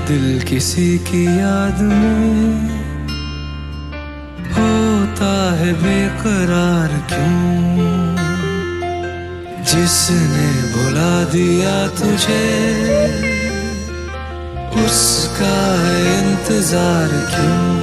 दिल किसी की याद में होता है बेकरार क्यों? जिसने भुला दिया तुझे उसका इंतजार क्यों?